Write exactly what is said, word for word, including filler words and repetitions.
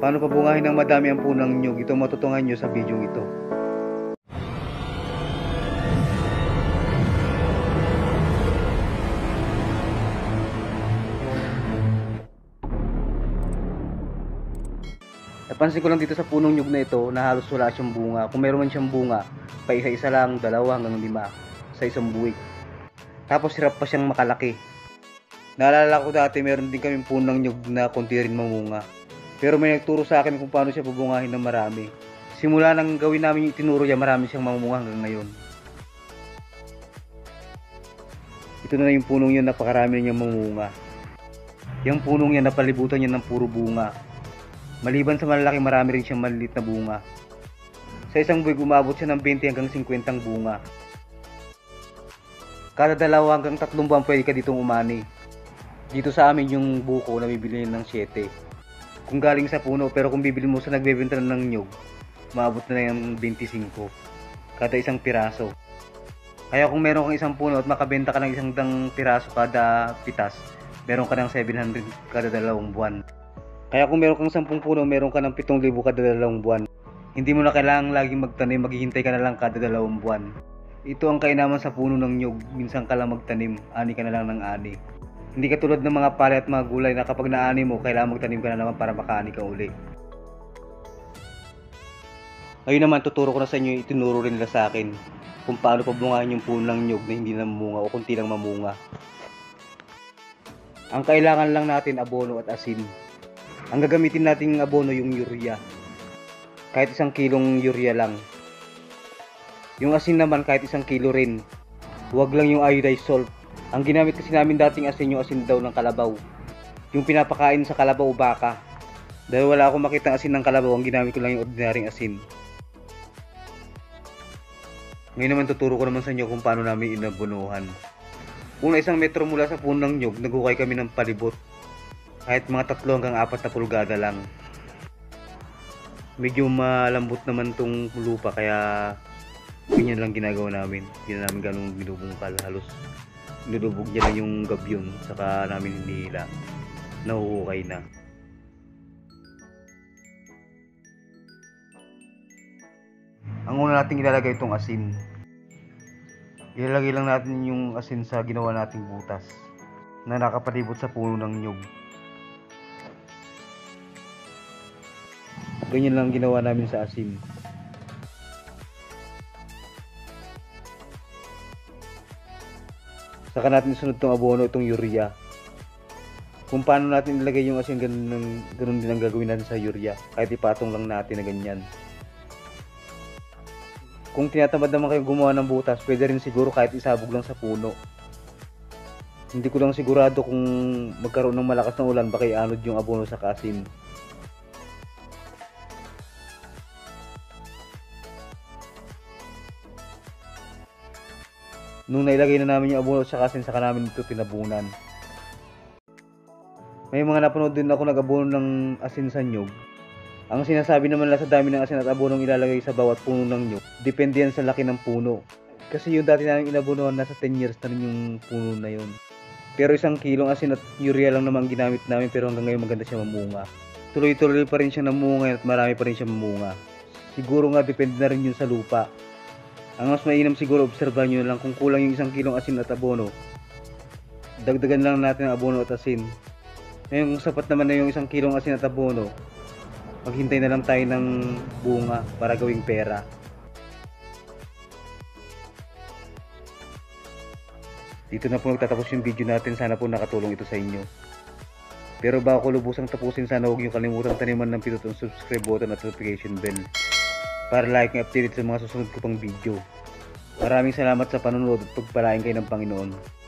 Paano pabungahin ng madami ang punong nyug? Ito matutungan nyo sa video ito. Napansin ko lang dito sa punong nyug na ito na halos wala siyang bunga. Kung meron man siyang bunga, pa isa-isa lang, dalawa hanggang lima sa isang buwig. Tapos hirap pa siyang makalaki. Naalala ko dati meron din kaming punong nyug na konti rin mamunga. Pero may nagturo sa akin kung paano siya bubungahin ng marami. Simula nang gawin namin yung itinuro niya, marami siyang mamunga hanggang ngayon. Ito na yung punong yun, napakarami na niyang mamunga. Yung punong yan, napalibutan niya ng puro bunga. Maliban sa malalaki, marami rin siyang maliliit na bunga. Sa isang buwig, umabot siya ng twenty hanggang fifty bunga. Kada dalawa hanggang tatlong buwan pwede ka ditong umani. Dito sa amin yung buko na bibili ng seven. Kung galing sa puno, pero kung bibili mo sa nagbebenta ng nyug, maabot na yung twenty-five kada isang piraso. Kaya kung meron kang isang puno at makabenta ka ng isang dang piraso kada pitas, meron ka ng seven hundred kada dalawang buwan. Kaya kung meron kang sampung puno, meron ka ng seven thousand kada dalawang buwan. Hindi mo na kailangang laging magtanim, maghihintay ka na lang kada dalawang buwan. Ito ang kainaman sa puno ng nyug, minsan ka lang magtanim, ani ka na lang ng ani. Hindi katulad ng mga palay at mga gulay na kapag naani mo, kailangan magtanim ka na naman para makaani ka uli. Ngayon naman, tuturo ko na sa inyo, itinuro rin nila sa akin kung paano pabungahin yung puno ng nyug na hindi na mamunga o kunti lang mamunga. Ang kailangan lang natin, abono at asin. Ang gagamitin nating abono yung urea. Kahit isang kilong urea lang. Yung asin naman kahit isang kilo rin. Huwag lang yung iodized salt. Ang ginamit kasi namin dating asin yung asin daw ng kalabaw. Yung pinapakain sa kalabaw o baka. Dahil wala akong makita asin ng kalabaw, ang ginamit ko lang yung ordinaryong asin. Ngayon naman tuturo ko naman sa inyo kung paano namin inabunuhan. Una, isang metro mula sa puno ng nyug, nagukay kami ng palibot. Kahit mga tatlo hanggang apat na pulgada lang. Medyo malambot naman tong lupa kaya ganyan lang ginagawa namin. Hindi na namin ganun binubungkal, halos nilubog niya lang yung gabyon, saka namin hinihila. Nahuhukay na. Ang una natin ilalagay itong asin. Ilalagay lang natin yung asin sa ginawa nating butas na nakapalibot sa puno ng nyug. Ganyan lang ginawa namin sa asin. Saka natin sunod itong abono, itong urea. Kung paano natin ilagay yung asin, ganun, ganun din ang gagawin natin sa urea. Kahit ipatong lang natin na ganyan. Kung tinatamad naman kayong gumawa ng butas, pwede rin siguro kahit isabog lang sa puno. Hindi ko lang sigurado kung magkaroon ng malakas na ulan, baka ianod yung abono sa asin. Nung nailagay na namin yung abono sa asin, saka namin ito tinabunan. May mga napanood din ako nag-abono ng asin sa nyug. Ang sinasabi naman nila sa dami ng asin at abonong ilalagay sa bawat puno ng nyug, depende yan sa laki ng puno. Kasi yung dati namin inabonohan, nasa ten years na rin yung puno na yun. Pero isang kilong asin at urea lang naman ginamit namin, pero hanggang ngayon maganda siya mamunga. Tuloy-tuloy pa rin siya namunga at marami pa rin siya mamunga. Siguro nga depende na rin yun sa lupa. Ang mas mainam siguro, obserbahan nyo lang kung kulang yung isang kilong asin at abono. Dagdagan lang natin ang abono at asin. Ngayon kung sapat naman na yung isang kilong asin at abono, maghintay na lang tayo ng bunga para gawing pera. Dito na po nagtatapos yung video natin. Sana po nakatulong ito sa inyo. Pero bago ko lubusang tapusin, sana huwag nyo kalimutang taniman ng pindutan subscribe button at notification bell para like and update sa mga susunod ko pang video. Maraming salamat sa panonood at pagpalain kayo ng Panginoon.